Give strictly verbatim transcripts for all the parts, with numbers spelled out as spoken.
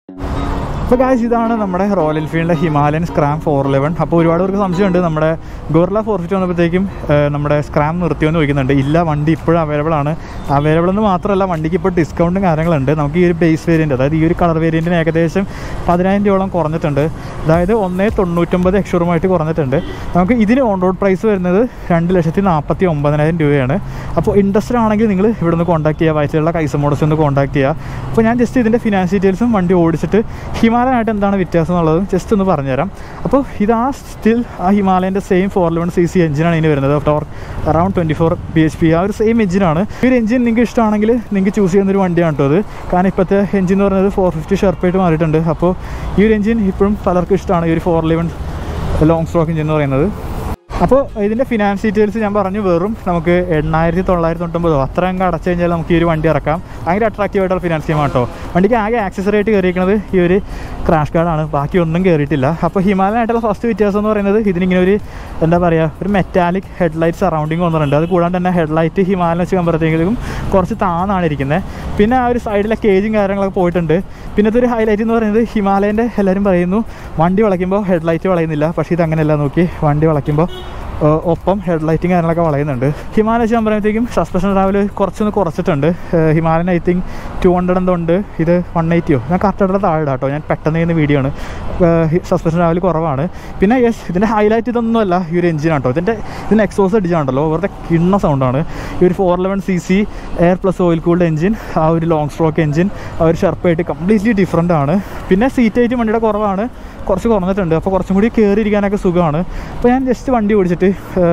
അപ്പോൾ ഗായ്സ് ഇതാണ് നമ്മുടെ റോയൽ എൻഫീൽഡിൻ്റെ ഹിമാലയൻ സ്ക്രാം ഫോർ ഇലവൻ. അപ്പോൾ ഒരുപാട് പേർക്ക് സംശയമുണ്ട് നമ്മുടെ ഗോറില്ല ഫോർ ഫിഫ്റ്റി വന്നപ്പോഴത്തേക്കും നമ്മുടെ സ്ക്രാം നിർത്തിയെന്ന് ചോദിക്കുന്നുണ്ട്. ഇല്ല, വണ്ടി ഇപ്പോഴും അവൈലബിൾ ആണ്. അവൈലബിൾ എന്ന് മാത്രമല്ല, വണ്ടിക്ക് ഇപ്പോൾ ഡിസ്കൗണ്ടും കാര്യങ്ങളുണ്ട്. നമുക്ക് ഈ ഒരു ബേസ് വേരിയൻറ്റ്, അതായത് ഈ ഒരു കളർ വേരിയൻറ്റിന് ഏകദേശം പതിനായിരം രൂപയോളം കുറഞ്ഞിട്ടുണ്ട്. അതായത് ഒന്നേ തൊണ്ണൂറ്റൊമ്പത് എക്ഷോറുമായിട്ട് കുറഞ്ഞിട്ടുണ്ട്. നമുക്ക് ഇതിന് ഓൺ റോഡ് പ്രൈസ് വരുന്നത് രണ്ട് ലക്ഷത്തി നാൽപ്പത്തി ഒമ്പതിനായിരം രൂപയാണ്. അപ്പോൾ ഇൻട്രസ്റ്റഡ് ആണെങ്കിൽ നിങ്ങൾ ഇവിടെ നിന്ന് കോൺടാക്ട് ചെയ്യുക, വയറ്റിലുള്ള കൈസ മോഡൽസ് ഒന്ന് കോൺടാക്ട് ചെയ്യുക. അപ്പോൾ ഞാൻ ജസ്റ്റ് ഇതിൻ്റെ ഫിനാൻസ് ഡീറ്റെയിൽസും വണ്ടി ഓടിച്ചിട്ട് ഹിമാലയനായിട്ട് എന്താണ് വ്യത്യാസം എന്നുള്ളതും ജസ്റ്റ് ഒന്ന് പറഞ്ഞുതരാം. അപ്പോൾ ഇതാ സ്റ്റിൽ ആ ഹിമാലയൻ്റെ same four eleven C C എഞ്ചിനാണ് ഇതിന് വരുന്നത്. Torque around twenty four B H P, ആ ഒരു സെയിം എഞ്ചിനാണ്. ഈ ഒരു എഞ്ചിൻ നിങ്ങൾക്ക് ഇഷ്ടമാണെങ്കിൽ നിങ്ങൾക്ക് ചൂസ് ചെയ്യുന്നൊരു വണ്ടിയാണ് കേട്ടോ അത്. കാരണം ഇപ്പോഴത്തെ എഞ്ചിൻ എന്ന് പറയുന്നത് ഫോർ ഫിഫ്റ്റി ഷെർപ്പായിട്ട് മാറിയിട്ടുണ്ട്. അപ്പോൾ ഈ ഒരു എഞ്ചിൻ ഇപ്പോഴും പലർക്കും ഇഷ്ടമാണ്, ഈ ഒരു four eleven long stroke engine എന്ന് പറയുന്നത്. അപ്പോൾ ഇതിൻ്റെ ഫിനാൻസ് ഡീറ്റെയിൽസ് ഞാൻ പറഞ്ഞു, വെറും നമുക്ക് എണ്ണായിരത്തി തൊള്ളായിരത്തി തൊണ്ണൂറ്റൊമ്പതോ അത്ര അങ്ങ് അടച്ചു കഴിഞ്ഞാൽ നമുക്ക് ഈ ഒരു വണ്ടി ഇറക്കാം. ഭയങ്കര അട്രാക്റ്റീവായിട്ടുള്ള ഫിനാൻസ് സ്കീം കേട്ടോ. വണ്ടിക്ക് ആകെ ആക്സസറി ആയിട്ട് കയറിയിരിക്കുന്നത് ഈ ഒരു ക്രാഷ് കാർഡാണ്, ബാക്കി ഒന്നും കയറിയിട്ടില്ല. അപ്പോൾ ഹിമാലയനായിട്ടുള്ള ഫസ്റ്റ് വ്യത്യാസം എന്ന് പറയുന്നത് ഇതിനിങ്ങനെ ഒരു എന്താ പറയുക, ഒരു മെറ്റാലിക് ഹെഡ്ലൈറ്റ് സറൗണ്ടിങ് വന്നിട്ടുണ്ട്. അത് കൂടാണ്ട് തന്നെ ഹെഡ്ലൈറ്റ് ഹിമാലയൻ വെച്ച് കമ്പറത്തേക്കും കുറച്ച് താന്നാണ് ഇരിക്കുന്നത്. പിന്നെ ആ ഒരു സൈഡിലെ കേജും കാര്യങ്ങളൊക്കെ പോയിട്ടുണ്ട്. പിന്നത്തെ ഒരു ഹൈലൈറ്റ് എന്ന് പറയുന്നത് ഹിമാലയൻ്റെ എല്ലാവരും പറയുന്നു വണ്ടി വളയ്ക്കുമ്പോൾ ഹെഡ്ലൈറ്റ് വളയുന്നില്ല. പക്ഷേ ഇതങ്ങനെയല്ല, നോക്കി വണ്ടി വളയ്ക്കുമ്പോൾ ഒപ്പം ഹെഡ്ലൈറ്റും കാര്യങ്ങളൊക്കെ വളയുന്നുണ്ട്. ഹിമാലയ വെച്ച് പറയുമ്പോഴത്തേക്കും സസ്പെൻഷൻ ട്രാവൽ കുറച്ചൊന്ന് കുറച്ചിട്ടുണ്ട്. Himalayan I think two hundred എന്തോ ഉണ്ട്, ഇത് വൺ എയ്റ്റിയോ ഞാൻ കറക്റ്റായിട്ട് താഴെ കേട്ടോ, ഞാൻ പെട്ടെന്ന് ചെയ്യുന്ന വീഡിയോ ആണ്. സസ്പെൻഷൻ ട്രാവൽ കുറവാണ്. പിന്നെ യെസ്, ഇതിൻ്റെ ഹൈലൈറ്റ് ഇതൊന്നുമല്ല ഈ ഒരു എഞ്ചിനാണ് കേട്ടോ. ഇതിൻ്റെ ഇതിൻ്റെ എക്സോസ് അടിച്ചാണല്ലോ, വെറുതെ കിണ്ണ സൗണ്ടാണ്. ഈ ഒരു four eleven C C air plus oil cooled engine, ആ ഒരു ലോങ് സ്ട്രോക്ക് എഞ്ചിൻ, ആ ഒരു ഷെർപ്പായിട്ട് കംപ്ലീറ്റ്ലി ഡിഫറെൻ്റ് ആണ്. പിന്നെ സീറ്റ് ഹൈറ്റ് വണ്ടിയുടെ കുറവാണ്, കുറച്ച് കുറഞ്ഞിട്ടുണ്ട്. അപ്പോൾ കുറച്ചും കൂടി കയറിയിരിക്കാനൊക്കെ സുഖമാണ്. അപ്പോൾ ഞാൻ ജസ്റ്റ് വണ്ടി ഓടിച്ചിട്ട്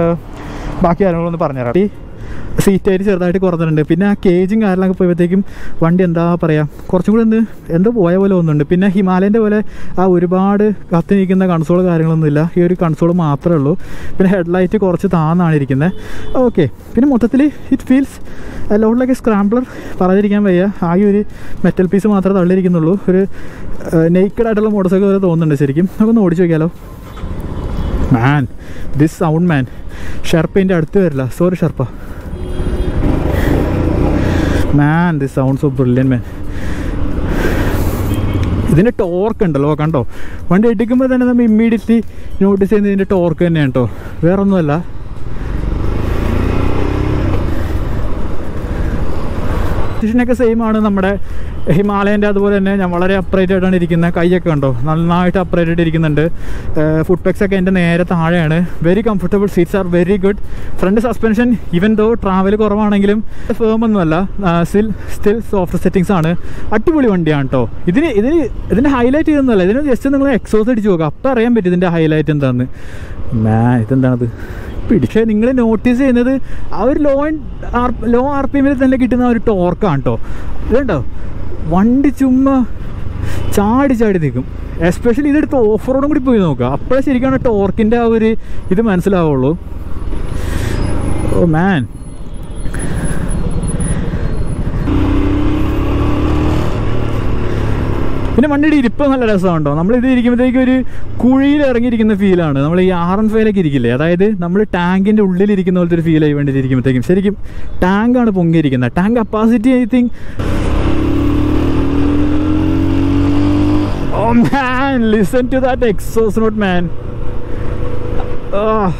ബാക്കി കാര്യങ്ങളൊന്ന് പറഞ്ഞുതരാം. ഈ സീറ്റ് ആയിട്ട് ചെറുതായിട്ട് കുറഞ്ഞിട്ടുണ്ട്. പിന്നെ ആ കേജും കാര്യങ്ങളൊക്കെ പോയപ്പോഴത്തേക്കും വണ്ടി എന്താ പറയുക, കുറച്ചും കൂടി ഒന്ന് എന്തോ പോയ പോലെ ഒന്നുണ്ട്. പിന്നെ ഹിമാലയൻ്റെ പോലെ ആ ഒരുപാട് കത്തി നിൽക്കുന്ന കൺസോൾ കാര്യങ്ങളൊന്നുമില്ല, ഈ ഒരു കൺസോൾ മാത്രമേ ഉള്ളൂ. പിന്നെ ഹെഡ്ലൈറ്റ് കുറച്ച് താന്നാണ് ഇരിക്കുന്നത്. ഓക്കെ, പിന്നെ മൊത്തത്തിൽ ഇറ്റ് ഫീൽസ് ലോഡിലൊക്കെ സ്ക്രാംബ്ലർ പറയാതിരിക്കാൻ വയ്യ. ആ ഒരു മെറ്റൽ പീസ് മാത്രമേ തള്ളിയിരിക്കുന്നുള്ളൂ. ഒരു നെയ്ക്കഡ് ആയിട്ടുള്ള മോഡൽസൊക്കെ വരെ തോന്നുന്നുണ്ട് ശരിക്കും. നമുക്കൊന്ന് ഓടിച്ച് നോക്കിയാലോ. മാൻ, ദിസ് സൗണ്ട് മാൻ. ഷെർപ്പിൻ്റെ അടുത്ത് വരില്ല, sorry Sherpa. Man, this sound so brilliant man. ഇതിൻ്റെ ടോർക്ക് ഉണ്ടല്ലോ, കണ്ടോ, വണ്ടി എടുക്കുമ്പോൾ തന്നെ നമ്മൾ ഇമ്മീഡിയറ്റ്ലി നോട്ടീസ് ചെയ്യുന്നത് ഇതിൻ്റെ ടോർക്ക് തന്നെയാണ് കേട്ടോ, വേറൊന്നുമല്ല. പൊസിഷനൊക്കെ സെയിം ആണ് നമ്മുടെ ഹിമാലയൻ്റെ. അതുപോലെ തന്നെ ഞാൻ വളരെ അപ്രൈറ്റ് ആയിട്ടാണ് ഇരിക്കുന്നത്. കൈയൊക്കെ കണ്ടോ, നന്നായിട്ട് അപ്രൈറ്റ് ആയിട്ട് ഇരിക്കുന്നുണ്ട്. ഫുഡ് പെക്സ് ഒക്കെ എൻ്റെ നേരെ താഴെയാണ്. Very comfortable, seats are very good. Front suspension even though travel കുറവാണെങ്കിലും ഫേം ഒന്നുമല്ല, സ്റ്റിൽ സ്റ്റിൽ സോഫ്റ്റ് സെറ്റിങ്സ് ആണ്. അടിപൊളി വണ്ടിയാണ് കേട്ടോ. ഇതിന് ഇതിന് ഇതിൻ്റെ ഹൈലൈറ്റ് ഇതൊന്നുമല്ല, ഇതിന് ജസ്റ്റ് നിങ്ങൾ എക്സോസ് അടിച്ച് നോക്കുക, അപ്പം അറിയാൻ പറ്റും ഇതിൻ്റെ ഹൈലൈറ്റ് എന്താണെന്ന്. മാൻ, ഇതെന്താണത് പക്ഷേ നിങ്ങൾ നോട്ടീസ് ചെയ്യുന്നത് ആ ഒരു low R low R P എമ്മിൽ തന്നെ കിട്ടുന്ന ആ ഒരു ടോർക്കാണ് കേട്ടോ. ഇതുണ്ടോ, വണ്ടി ചുമ്മാ ചാടി ചാടി നിൽക്കും. എസ്പെഷ്യലി ഇതെടുത്ത് ഓഫ് റോഡും കൂടി പോയി നോക്കുക, അപ്പോഴേ ശരിക്കാണ് ടോർക്കിൻ്റെ ആ ഒരു ഇത് മനസ്സിലാവുള്ളൂ. ഓ മാൻ, പിന്നെ വണ്ടിയുടെ ഇരിപ്പ് നല്ല രസമുണ്ടോ. നമ്മളിത് ഇരിക്കുമ്പോഴത്തേക്കും ഒരു കുഴിയിൽ ഇറങ്ങിയിരിക്കുന്ന ഫീലാണ്. നമ്മൾ ഈ ആർ എൻ ഫൈവിലൊക്കെ ഇരിക്കില്ലേ, അതായത് നമ്മൾ ടാങ്കിൻ്റെ ഉള്ളിലിരിക്കുന്ന പോലത്തെ ഒരു ഫീലായി വേണ്ടി ഇരിക്കുമ്പോഴത്തേക്കും. ശരിക്കും ടാങ്കാണ് പൊങ്ങിയിരിക്കുന്നത്. Tank capacity I think oh man, listen to that exhaust note man. oh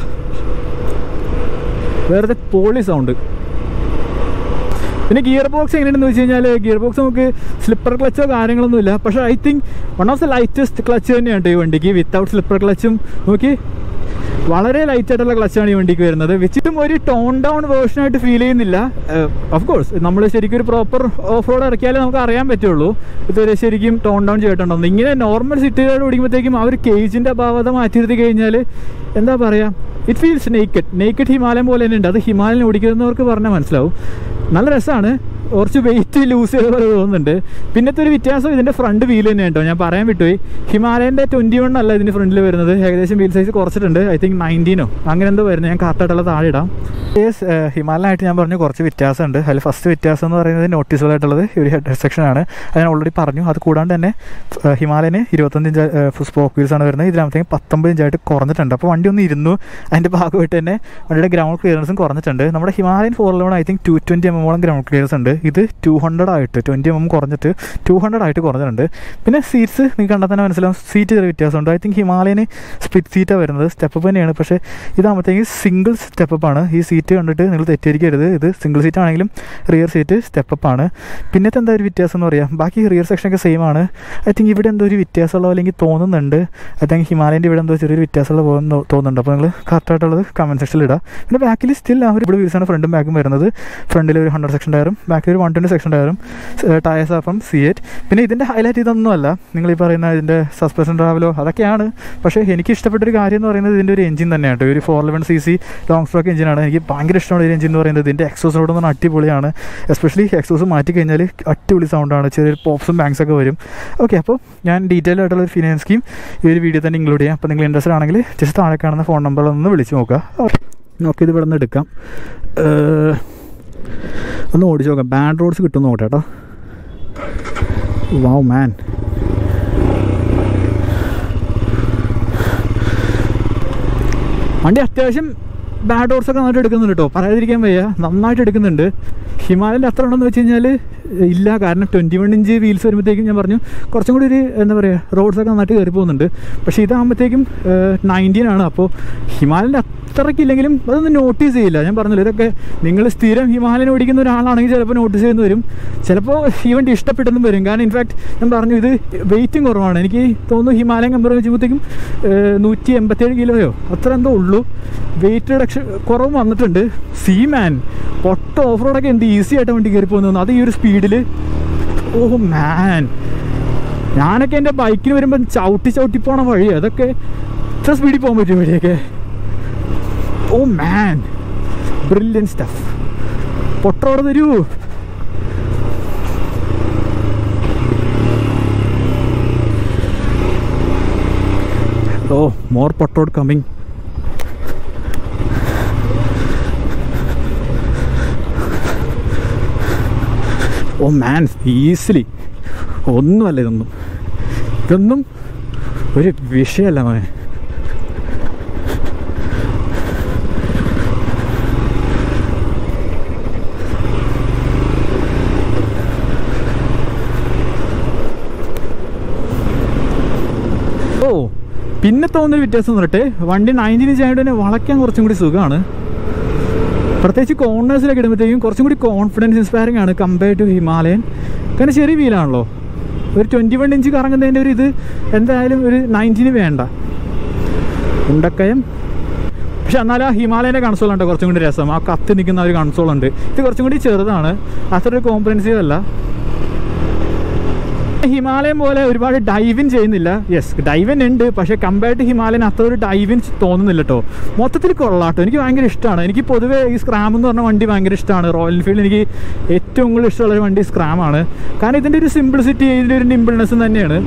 വെറുതെ പോളി സൗണ്ട്. പിന്നെ ഗിയർ ബോക്സ് എങ്ങനെയാണെന്ന് വെച്ച് കഴിഞ്ഞാൽ, ഗിയർ ബോക്സ് നമുക്ക് സ്ലിപ്പർ ക്ലച്ചോ കാര്യങ്ങളൊന്നുമില്ല. പക്ഷേ I think one of the lightest clutch തന്നെയാണ് ഈ വണ്ടിക്ക്. വിത്തൗട്ട് സ്ലിപ്പർ ക്ലച്ചും നോക്കി വളരെ ലൈറ്റ് ആയിട്ടുള്ള ക്ലച്ചാണ് ഈ വണ്ടിക്ക് വരുന്നത്. വെച്ചിട്ടും ഒരു ടോൺ ഡൗൺ വേർഷനായിട്ട് ഫീൽ ചെയ്യുന്നില്ല. ഓഫ് കോഴ്സ് നമ്മൾ ശരിക്കും ഒരു പ്രോപ്പർ ഓഫ് റോഡ് ഇറക്കിയാലേ നമുക്ക് അറിയാൻ പറ്റുള്ളൂ ഇതുവരെ ശരിക്കും ടോൺ ഡൗൺ ചെയ്തിട്ടുണ്ടോ. ഇങ്ങനെ നോർമൽ സിറ്റിയിലോട് ഓടിക്കുമ്പോഴത്തേക്കും ആ ഒരു കേജിൻ്റെ അഭാവത മാറ്റിയിരുത്തി കഴിഞ്ഞാൽ എന്താ പറയുക, it feels naked naked Himalayan പോലെ തന്നെ ഉണ്ട്. അത് ഹിമാലയൻ ഓടിക്കുന്നവർക്ക് പറഞ്ഞാൽ മനസ്സിലാവും. നല്ല രസമാണ്. കുറച്ച് വെയിറ്റ് ലൂസ് ചെയ്ത പോലെ തോന്നുന്നുണ്ട്. പിന്നത്തെ ഒരു വ്യത്യാസം ഇതിൻ്റെ ഫ്രണ്ട് വീൽ തന്നെ കേട്ടോ, ഞാൻ പറയാൻ വിട്ടുപോയി. ഹിമാലയൻ്റെ ട്വൻറ്റി വൺ അല്ല ഇതിൻ്റെ ഫ്രണ്ടിൽ വരുന്നത്, ഏകദേശം വീൽ സൈസ് കുറച്ചിട്ടുണ്ട്. ഐ തിങ്ക് നയൻറ്റീനോ അങ്ങനെ എന്തോ വരുന്നത്, ഞാൻ കറക്റ്റായിട്ടുള്ള താഴെ ഇടാം. യേസ്, ഹിമാലയനായിട്ട് ഞാൻ പറഞ്ഞു കുറച്ച് വ്യത്യാസമുണ്ട്. അതിൽ ഫസ്റ്റ് വ്യത്യാസം എന്ന് പറയുന്നത് നോട്ടീസബിൾ ആയിട്ടുള്ളത് ഒരു ഹെഡ് സെക്ഷനാണ്. അത് ഞാൻ ഓൾറെഡി പറഞ്ഞു. അത് കൂടാണ്ട് തന്നെ ഹിമാലയന് ഇരുപത്തഞ്ച് ഇഞ്ച് സ്പോക്ക് വീൽസാണ് വരുന്നത്. ഇതിനകത്തേക്ക് പത്തൊമ്പത് ഇഞ്ചായിട്ട് കുറഞ്ഞിട്ടുണ്ട്. അപ്പോൾ വണ്ടി ഒന്ന് ഇരുന്നു, അതിൻ്റെ ഭാഗമായിട്ട് തന്നെ വണ്ടിയുടെ ഗ്രൗണ്ട് ക്ലിയറൻസും കുറഞ്ഞിട്ടുണ്ട്. നമ്മുടെ Himalayan four eleven I think two twenty M എമ്മോളം ഗ്രൗണ്ട് ക്ലിയറൻസ് ഉണ്ട്. ഇത് ടു ഹൺഡ്രഡ് ആയിട്ട് ട്വൻറ്റി എം എം കുറഞ്ഞിട്ട് ടു ഹൺഡ്രഡ് ആയിട്ട് കുറഞ്ഞിട്ടുണ്ട്. പിന്നെ സീറ്റ്സ് നിങ്ങൾക്ക് കണ്ടാൽ തന്നെ മനസ്സിലാവും, സീറ്റ് ചെറിയ വ്യത്യാസമുണ്ട്. ഐ തിങ്ക് ഹിമാലയന് സ്പ്ലിറ്റ് സീറ്റാണ് വരുന്നത്, സ്റ്റെപ്പ് തന്നെയാണ്. പക്ഷേ ഇതാകുമ്പോഴത്തേക്ക് സിംഗിൾ സ്റ്റെപ്പാണ്. ഈ സീറ്റ് കണ്ടിട്ട് നിങ്ങൾ തെറ്റിദ്ധരിക്കരുത്, ഇത് സിംഗിൾ സീറ്റ് ആണെങ്കിലും റിയർ സീറ്റ് സ്റ്റെപ്പാണ്. പിന്നത്തെ എന്താ ഒരു വ്യത്യാസം എന്ന് പറയാം, ബാക്കി റിയർ സെക്ഷനൊക്കെ സെയിം ആണ്. ഐ തിങ്ക് ഇവിടെ എന്തോ ഒരു വ്യത്യാസമുള്ള പോലെ എനിക്ക് തോന്നുന്നുണ്ട്. ഐ തിങ്ക് ഹിമാലയൻ്റെ ഇവിടെ എന്തോ ചെറിയൊരു വ്യത്യാസമുള്ള പോലെ തോന്നുന്നുണ്ട്. അപ്പോൾ നിങ്ങൾ കറക്റ്റായിട്ടുള്ളത് കമൻറ്റ് സെക്ഷനിൽ ഇടാം. പിന്നെ ബാക്കിൽ സ്റ്റിൽ ആ ഒരു ഇവിടെ വീൽസാണ് ഫ്രണ്ടും ബാക്കും വരുന്നത്. ഫ്രണ്ടിൽ ഒരു ഹൺഡ്രഡ് സെക്ഷൻ ടയറും ബാക്കിൽ ഒരു വൺ ട്വൻറ്റി സെക്ഷൻ ടയറും ടയേഴ്സ് അപ്പം സി എയ്റ്റ്. പിന്നെ ഇതിൻ്റെ ഹൈലൈറ്റ് ഇതൊന്നുമല്ല, നിങ്ങൾ ഈ പറയുന്ന ഇതിൻ്റെ സസ്പെൻഷൻ ട്രാവലോ അതൊക്കെയാണ്. പക്ഷേ എനിക്ക് ഇഷ്ടപ്പെട്ടൊരു കാര്യം എന്ന് പറയുന്നത് ഇതിൻ്റെ ഒരു എഞ്ചിൻ തന്നെയാണ്. ഒരു four eleven C C long stroke എഞ്ചിനാണ്. എനിക്ക് ഭയങ്കര ഇഷ്ടമാണ് ഈ എഞ്ചിൻ എന്ന് പറയുന്നത്. ഇതിൻ്റെ എക്സോസിനോട് എന്ന് പറഞ്ഞാൽ അടിപൊളിയാണ്. എസ്പെഷ്യലി എക്സോസ് മാറ്റി കഴിഞ്ഞാൽ അടിപൊളി സൗണ്ടാണ്, ചെറിയൊരു പോപ്സും ബാങ്ക്സ് ഒക്കെ വരും. ഓക്കെ, അപ്പോൾ ഞാൻ ഡീറ്റെയിൽ ആയിട്ടുള്ള ഒരു ഫിനാൻസ് സ്കീം ഈ ഒരു വീഡിയോ തന്നെ ഇൻക്ലൂഡ് ചെയ്യാം. അപ്പോൾ നിങ്ങൾ ഇൻട്രസ്റ്റഡ് ആണെങ്കിൽ ജസ്റ്റ് താഴെ കാണുന്ന ഫോൺ നമ്പറിലൊന്ന് വിളിച്ച് നോക്കുക. ഓക്കെ, ഇത് ഇവിടെ നിന്ന് എടുക്കാം, ഒന്ന് ഓടിച്ച് നോക്കാം. ബാഡ് റോഡ്സ് കിട്ടും നോട്ടെ കേട്ടോ. വാവ് മാൻ, വണ്ടി അത്യാവശ്യം ബാഡ് റോഡ്സൊക്കെ നന്നായിട്ട് എടുക്കുന്നുണ്ട് കേട്ടോ, പറയാതിരിക്കാൻ വയ്യ, നന്നായിട്ട് എടുക്കുന്നുണ്ട്. ഹിമാലയൻ്റെ അത്ര ഉണ്ടെന്ന് വെച്ച് കഴിഞ്ഞാൽ ഇല്ല, കാരണം ട്വൻറ്റി വൺ ഇഞ്ച് വീൽസ് വരുമ്പോഴത്തേക്കും ഞാൻ പറഞ്ഞു കുറച്ചും കൂടി ഒരു എന്താ പറയുക റോഡ്സൊക്കെ നന്നായിട്ട് കയറി പോകുന്നുണ്ട്. പക്ഷേ ഇതാകുമ്പോഴത്തേക്കും നയൻറ്റീൻ ആണ്. അപ്പോൾ ഹിമാലയൻ്റെ അത്രയ്ക്കില്ലെങ്കിലും അതൊന്നും നോട്ടീസ് ചെയ്യില്ല. ഞാൻ പറഞ്ഞില്ല, ഇതൊക്കെ നിങ്ങൾ സ്ഥിരം ഹിമാലയൻ ഓടിക്കുന്ന ഒരാളാണെങ്കിൽ ചിലപ്പോൾ നോട്ടീസ് ചെയ്യുന്ന വരും, ചിലപ്പോൾ ഈ വണ്ടി ഇഷ്ടപ്പെട്ടെന്നും വരും. കാരണം ഇൻഫാക്ട് ഞാൻ പറഞ്ഞു ഇത് വെയിറ്റും കുറവാണ്. എനിക്ക് തോന്നുന്നു ഹിമാലയൻ കമ്പയർ ചെയ്യുമ്പോഴത്തേക്കും നൂറ്റി എൺപത്തേഴ് കിലോയോ അത്ര എന്തോ ഉള്ളൂ. വെയിറ്റ് റിഡക്ഷൻ കുറവ് വന്നിട്ടുണ്ട്. സീ മാൻ പൊട്ട ഓഫ് റോഡൊക്കെ എന്ത് ഈസി ആയിട്ട് വണ്ടി കയറി പോകുന്നു, അത് ഈ ഒരു സ്പീഡിൽ. ഓ മാൻ, ഞാനൊക്കെ എൻ്റെ ബൈക്കിന് വരുമ്പം ചവിട്ടി ചവിട്ടി പോണ വഴി, അതൊക്കെ ഇത്ര സ്പീഡിൽ പോകാൻ പറ്റും വഴിയൊക്കെ. Oh man, brilliant stuff. പൊട്ട റോഡ് തരൂ. ഓ, മോർ പൊട്ട road coming. Oh man, easily ഒന്നുമല്ല ഇതൊന്നും, ഇതൊന്നും ഒരു വിഷയമല്ല മോനെ. ഓ, പിന്നെ തോന്നുന്നൊരു വ്യത്യാസം പറഞ്ഞിട്ട് വണ്ടി നയൻറ്റീൻ ഇഞ്ച് ആയതുകൊണ്ട് തന്നെ വളയ്ക്കാൻ കുറച്ചും കൂടി സുഖമാണ്. പ്രത്യേകിച്ച് കോർണേഴ്സിലൊക്കെ ഇടുമ്പോഴത്തേക്കും കുറച്ചും കൂടി കോൺഫിഡൻസ് ഇൻസ്പയറിംഗ് ആണ് കമ്പയർ ടു ഹിമാലയൻ. കാരണം ചെറിയ വീലാണല്ലോ, ഒരു ട്വൻറ്റി വൺ ഇഞ്ച് കറങ്ങുന്നതിൻ്റെ ഒരു ഇത് എന്തായാലും ഒരു നയൻറ്റീന് വേണ്ട ഉണ്ടക്കയം. പക്ഷെ എന്നാലും ആ ഹിമാലയൻ്റെ കൺസോളുണ്ട് കുറച്ചും കൂടി രസം, ആ കത്തി നിൽക്കുന്ന ഒരു കൺസോളുണ്ട്. ഇത് കുറച്ചും കൂടി ചെറുതാണ്, അത്ര ഒരു കോംപ്രഹെൻസീവ് അല്ല. ഹിമാലയൻ പോലെ ഒരുപാട് ഡൈവിൻ ചെയ്യുന്നില്ല. യെസ്, ഡൈവിൻ ഉണ്ട്, പക്ഷേ കമ്പയർ ടു ഹിമാലയൻ അത്ര ഒരു ഡൈവിൻ തോന്നുന്നില്ല കേട്ടോ. മൊത്തത്തിൽ കൊള്ളാട്ടോ, എനിക്ക് ഭയങ്കര ഇഷ്ടമാണ്. എനിക്ക് പൊതുവേ ഈ സ്ക്രാം എന്ന് പറഞ്ഞ വണ്ടി ഭയങ്കര ഇഷ്ടമാണ്. റോയൽ എൻഫീൽഡ് എനിക്ക് ഏറ്റവും കൂടുതൽ ഇഷ്ടമുള്ളൊരു വണ്ടി സ്ക്രാമാണ്. കാരണം ഇതിൻ്റെ ഒരു സിംപ്ലിസിറ്റി, ഇതിൻ്റെ ഒരു നിമ്പിൾനെസ്സും തന്നെയാണ്.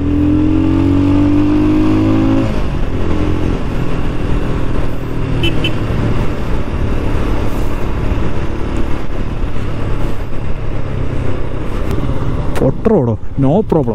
പൊട്ടറോടോ നോ പ്രോബ്ലം.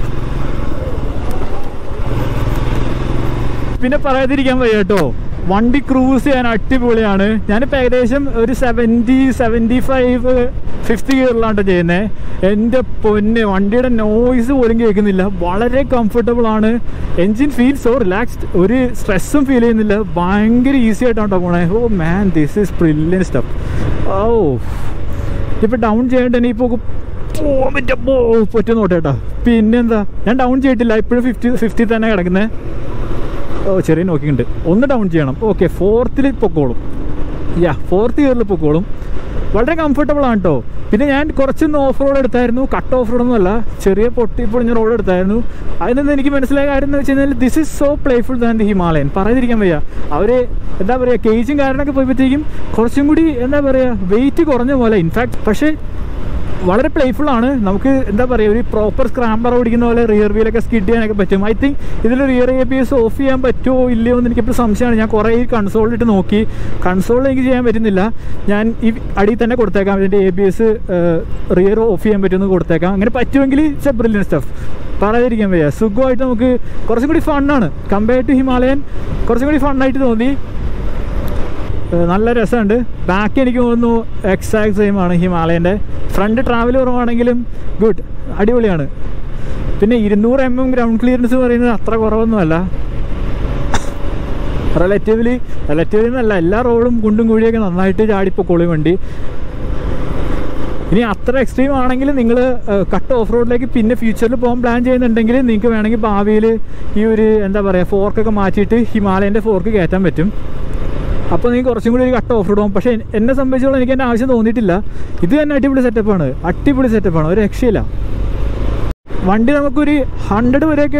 പിന്നെ പറയാതിരിക്കാൻ വയ്യ കേട്ടോ, വണ്ടി ക്രൂസ് ചെയ്യാൻ അടിപൊളിയാണ്. ഞാനിപ്പോൾ ഏകദേശം ഒരു സെവൻറ്റി സെവൻറ്റി ഫൈവ് ഫിഫ്ത്ത് ഗിയറിലാണ് ചെയ്യുന്നത്. എൻ്റെ പൊന്നെ, വണ്ടിയുടെ നോയ്സ് പോലും കേൾക്കുന്നില്ല, വളരെ കംഫർട്ടബിൾ ആണ്. എൻജിൻ ഫീൽ സോ റിലാക്സ്ഡ്, ഒരു സ്ട്രെസ്സും ഫീൽ ചെയ്യുന്നില്ല, ഭയങ്കര ഈസി ആയിട്ടാണ് കേട്ടോ പോണേ. Oh man, this is brilliant stuff. Oh, ഇപ്പോൾ ഡൗൺ ചെയ്യേണ്ട ഇനിയിപ്പോൾ പോകാൻ പറ്റുമോ പറ്റും നോട്ടെ കേട്ടോ. പിന്നെന്താ, ഞാൻ ഡൗൺ ചെയ്തിട്ടില്ല, ഇപ്പോഴും ഫിഫ്റ്റി ഫിഫ്റ്റി തന്നെ കിടക്കുന്നത്. ഓ, ചെറിയ നോക്കിയുണ്ട്, ഒന്ന് ഡൗൺ ചെയ്യണം. ഓക്കെ, ഫോർത്തിൽ പൊക്കോളും. യാ, ഫോർത്ത് ഗിയറിൽ പൊക്കോളും. വളരെ കംഫർട്ടബിൾ ആണ് കേട്ടോ. പിന്നെ ഞാൻ കുറച്ചൊന്ന് ഓഫ് റോഡ് എടുത്തായിരുന്നു, കട്ട് ഓഫ് റോഡൊന്നും അല്ല, ചെറിയ പൊട്ടി പൊളിഞ്ഞ റോഡ് എടുത്തായിരുന്നു. അതിൽ നിന്ന് എനിക്ക് മനസ്സിലായ കാര്യം എന്ന് വെച്ച് കഴിഞ്ഞാൽ this is so playful than the Himalayan. പറയാതിരിക്കാൻ വയ്യ. അവർ എന്താ പറയുക, കേജും കാരണമൊക്കെ പോയപ്പോഴത്തേക്കും കുറച്ചും കൂടി എന്താ പറയുക വെയിറ്റ് കുറഞ്ഞ പോലെ. ഇൻഫാക്ട് പക്ഷേ വളരെ പ്ലേഫുൾ ആണ്. നമുക്ക് എന്താ പറയുക, ഒരു പ്രോപ്പർ സ്ക്രാമ്പർ ഓടിക്കുന്ന പോലെ റിയർ വീലൊക്കെ സ്കിഡ് ചെയ്യാനൊക്കെ പറ്റും. ഐ തിങ്ക് ഇതിൽ rear A B S off ചെയ്യാൻ പറ്റുമോ ഇല്ലയോ എന്ന് എനിക്കിപ്പോൾ സംശയമാണ്. ഞാൻ കുറേ ഈ കൺസോളിലിട്ട് നോക്കി, കൺസോളിൽ എനിക്ക് ചെയ്യാൻ പറ്റുന്നില്ല. ഞാൻ ഈ അടിയിൽ തന്നെ കൊടുത്തേക്കാം, ഇതിൻ്റെ A B S rear off ചെയ്യാൻ പറ്റുമെന്ന് കൊടുത്തേക്കാം. അങ്ങനെ പറ്റുമെങ്കിൽ ഇറ്റ്സ് എ ബ്രില്യൻ സ്റ്റഫ്. പറയാതിരിക്കാൻ വയ്യ. സുഖമായിട്ട് നമുക്ക് കുറച്ചും കൂടി ഫണ്ണാണ് കമ്പയർ ടു ഹിമാലയൻ, കുറച്ചും കൂടി ഫണ്ണായിട്ട് തോന്നി. നല്ല രസമുണ്ട്. ബാക്ക് എനിക്ക് തോന്നുന്നു എക്സാക്ട് സെയിം ആണ് ഹിമാലയൻ്റെ. ഫ്രണ്ട് ട്രാവൽ കുറവാണെങ്കിലും ഗുഡ്, അടിപൊളിയാണ്. പിന്നെ ഇരുന്നൂറ് എം എം ഗ്രൗണ്ട് ക്ലിയറൻസ് പറയുന്നത് അത്ര കുറവൊന്നുമല്ല. റിലേറ്റീവ്ലി റിലേറ്റീവ്ലി എന്നല്ല, എല്ലാ റോഡും കുണ്ടും കുഴിയൊക്കെ നന്നായിട്ട് ചാടിപ്പോക്കോളും വണ്ടി. ഇനി അത്ര എക്സ്ട്രീം ആണെങ്കിൽ നിങ്ങൾ കട്ട് ഓഫ് റോഡിലേക്ക് പിന്നെ ഫ്യൂച്ചറിൽ പോകാൻ പ്ലാൻ ചെയ്യുന്നുണ്ടെങ്കിൽ നിങ്ങൾക്ക് വേണമെങ്കിൽ ഭാവിയിൽ ഈ ഒരു എന്താ പറയുക ഫോർക്കൊക്കെ മാറ്റിയിട്ട് ഹിമാലയൻ്റെ ഫോർക്ക് കയറ്റാൻ പറ്റും. അപ്പോൾ നിങ്ങൾക്ക് കുറച്ചും കൂടി ഒരു കട്ട് ഓഫ് റോഡ് പോകും. പക്ഷേ എന്നെ സംബന്ധിച്ചോളം എനിക്ക് എൻ്റെ ആവശ്യം തോന്നിയിട്ടില്ല. ഇത് തന്നെ അടിപൊളി സെറ്റപ്പാണ്, അടിപൊളി സെറ്റപ്പാണ്, ഒരു രക്ഷയില്ല. വണ്ടി നമുക്കൊരു ഹൺഡ്രഡ് വരെയൊക്കെ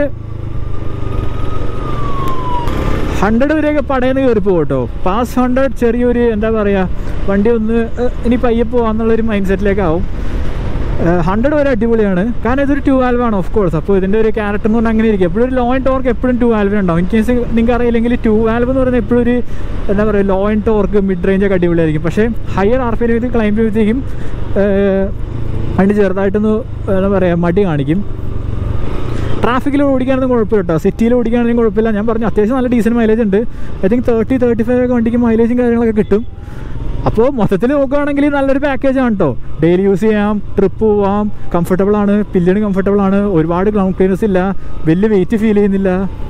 ഹൺഡ്രഡ് വരെയൊക്കെ പടയെന്ന് കയറിപ്പോകും കേട്ടോ. പാസ് ഹൺഡ്രഡ് ചെറിയൊരു എന്താ പറയുക വണ്ടി ഒന്ന് ഇനി പയ്യെ പോകാമെന്നുള്ളൊരു മൈൻഡ് സെറ്റിലേക്കാവും. ഹൺഡ്രഡ് വരെ അടിപൊളിയാണ്, കാരണം ഇതൊരു ടു ആൽവാണ് ഓഫ് കോഴ്സ്. അപ്പോൾ ഇതിൻ്റെ ഒരു ക്യാരക്ടർ എന്ന് പറഞ്ഞാൽ അങ്ങനെ ഇരിക്കും. എപ്പോഴും ഒരു ലോ ആൻഡ് ടോർക്ക് എപ്പോഴും ടു ആൽവിന് ഉണ്ടാവും. ഇൻ കേസ് നിങ്ങൾക്ക് അറിയില്ലെങ്കിൽ ടു ആൽവ് എന്ന് പറയുന്നത് എപ്പോഴും ഒരു എന്താ പറയുക ലോ ആൻഡ് ടോർക്ക് മിഡ് റേഞ്ചൊക്കെ അടിപൊളിയായിരിക്കും. പക്ഷേ higher R P M climb ചെയ്യുമ്പോഴത്തേക്കും അതിന് ചെറുതായിട്ടൊന്ന് എന്താ പറയുക മടി കാണിക്കും. ട്രാഫിക്കിൽ ഓടിക്കാനൊന്നും കുഴപ്പമില്ല കേട്ടോ, സിറ്റിയിൽ ഓടിക്കുകയാണെങ്കിലും കുഴപ്പമില്ല. ഞാൻ പറഞ്ഞു അത്യാവശ്യം നല്ല ഡീസൻറ്റ് മൈലേജ് ഉണ്ട്. I think thirty thirty five ഒക്കെ വണ്ടിക്ക് മൈലേജും കാര്യങ്ങളൊക്കെ കിട്ടും. അപ്പോൾ മൊത്തത്തിൽ നോക്കുകയാണെങ്കിൽ നല്ലൊരു പാക്കേജാണ് കേട്ടോ. ഡെയിലി യൂസ് ചെയ്യാം, ട്രിപ്പ് പോവാം, കംഫർട്ടബിളാണ്, പില്ലിന് കംഫർട്ടബിളാണ്, ഒരുപാട് ഗ്രൗണ്ട് ക്ലിയറൻസ് ഇല്ല, വലിയ വെയിറ്റ് ഫീൽ ചെയ്യുന്നില്ല.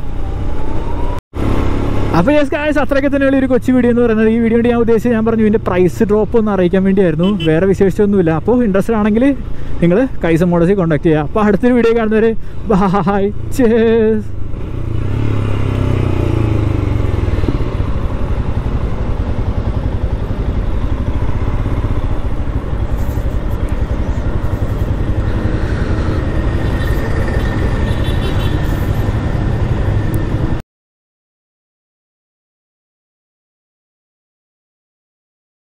അപ്പോൾ യെസ് ഗായ്സ്, അത്രയൊക്കെ തന്നെയുള്ള ഒരു കൊച്ചു വീഡിയോ എന്ന് പറയുന്നത്. ഈ വീഡിയോ ഞാൻ ഉദ്ദേശിച്ച് ഞാൻ പറഞ്ഞു ഇതിൻ്റെ പ്രൈസ് ഡ്രോപ്പ് ഒന്ന് അറിയിക്കാൻ വേണ്ടിയായിരുന്നു, വേറെ വിശേഷിച്ചൊന്നുമില്ല. അപ്പോൾ ഇൻട്രസ്റ്റഡ് ആണെങ്കിൽ നിങ്ങൾ കൈസ മോഡൽസിൽ കോൺടാക്ട് ചെയ്യുക. അപ്പോൾ അടുത്തൊരു വീഡിയോ കാണുന്നവരെ ബൈ, ചേസ്.